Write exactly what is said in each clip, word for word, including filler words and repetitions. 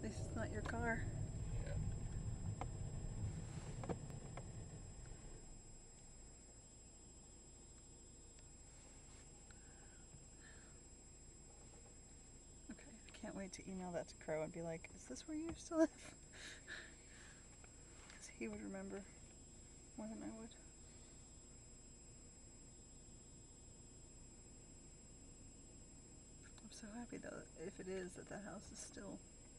least it's not your car. Yeah. Okay, I can't wait to email that to Crow and be like, is this where you used to live? Because he would remember more than I would. I'm so happy though, if it is, that that house is still.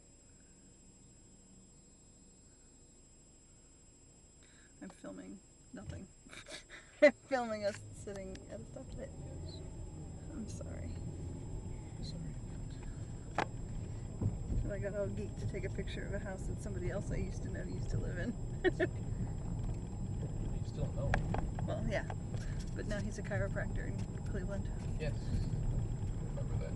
I'm filming nothing. I'm filming us sitting at a stoplight. Yes. I'm sorry. Sorry. But I got all geeked to take a picture of a house that somebody else I used to know used to live in. You still know. Well, yeah. But now he's a chiropractor in Cleveland. Yes. Remember that.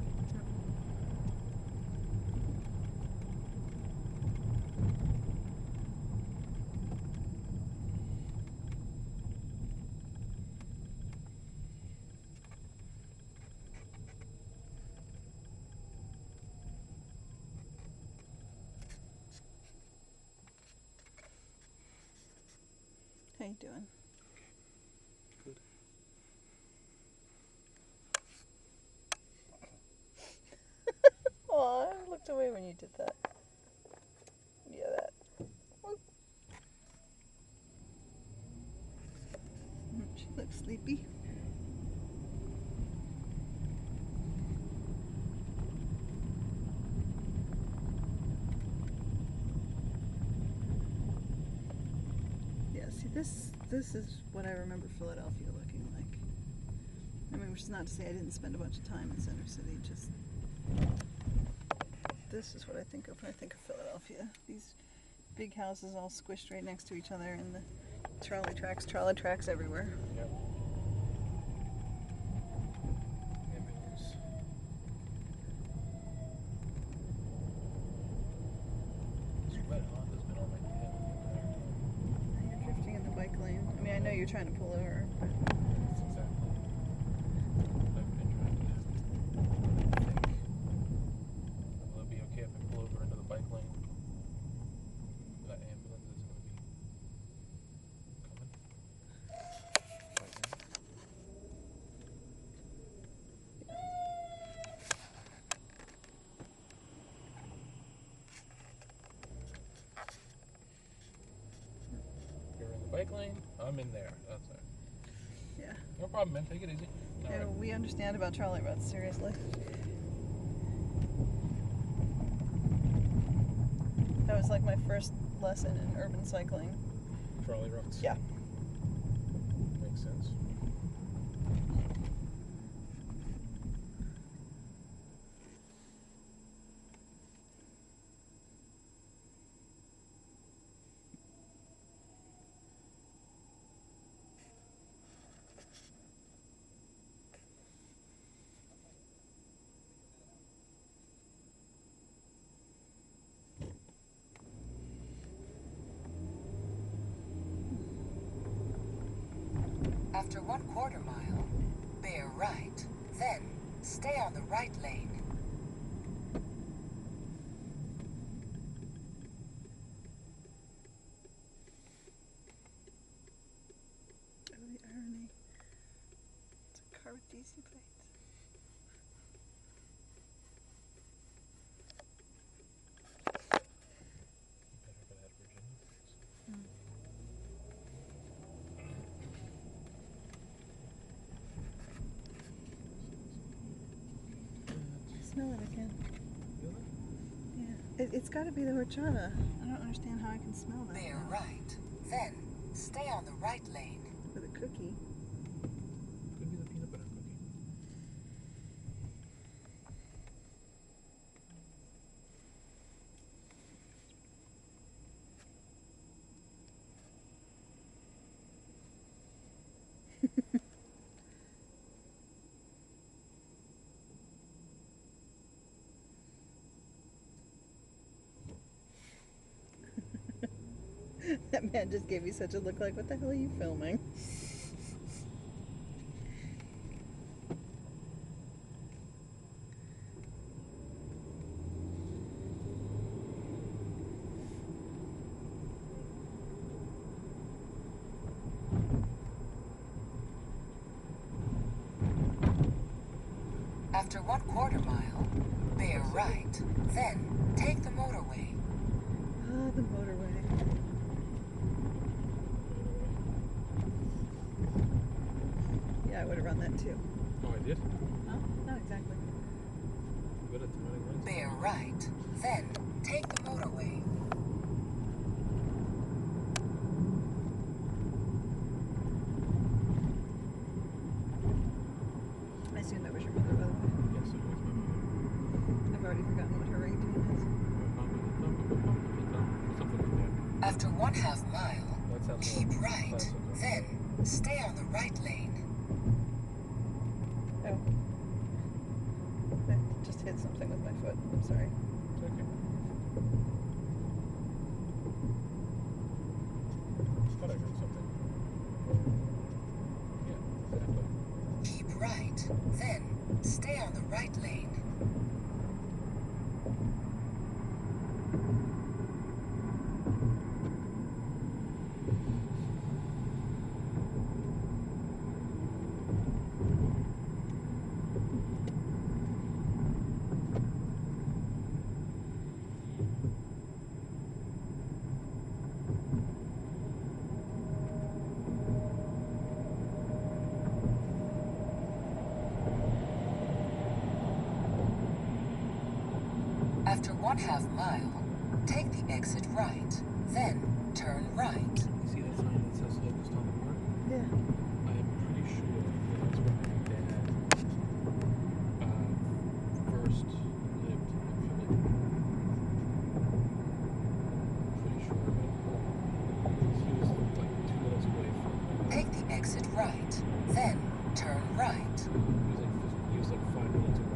How you doing? Good. Oh, I looked away when you did that. Yeah, that. Mm, she looks sleepy. Yeah, see, this this is what I remember Philadelphia looking like. I mean, which is not to say I didn't spend a bunch of time in Center City, just this is what I think of when I think of Philadelphia. These big houses all squished right next to each other, and the trolley tracks, trolley tracks everywhere. Yep. Ambulance. This red Honda's been on my tail the entire time. You're drifting in the bike lane. I mean, I know you're trying to pull over, but That's exactly what I've been trying to do. I think. Will it be okay if I pull over into the bike lane? That ambulance is going to be coming. Right now. You're in the bike lane, I'm in there. That's it. yeah. No problem, man. Take it easy. All Yeah, right. we understand about trolley ruts, seriously. That was like my first lesson in urban cycling. Trolley ruts. Yeah. Makes sense. After one quarter mile, bear right, then stay on the right lane. Oh, the irony. It's a car with D C plates. Better if it had Virginia plates. Mm. Smell it again. Feel it? Yeah. It, it's got to be the horchata. I don't understand how I can smell that. Bear now. right, then stay on the right lane. For the cookie. Could be the peanut butter cookie. That man just gave me such a look like, what the hell are you filming? After one quarter mile, bear right, then take the motorway. Ah, the motorway. Yeah, I would have run that too. Oh, I did? No, not exactly. Good at the running lights. Bear right, then take the motorway. I assume that was your mother, by the way. Yes, it was my mother. I've already forgotten what her ringtone is. Something like that. After one half mile, That sounds keep more right, classical. then stay on the right lane. Oh. I just hit something with my foot. I'm sorry. It's okay. I thought I heard something. Yeah, exactly. Keep right, then stay on the right lane. After one half mile, take the exit right, then turn right. You see that sign that says Locust on the Park? Yeah. I am pretty sure that that's where my dad uh, first lived in Philly. Pretty sure of it. He was like two minutes away from. Uh, Take the exit right, then turn right. he was like fif- he was like five minutes away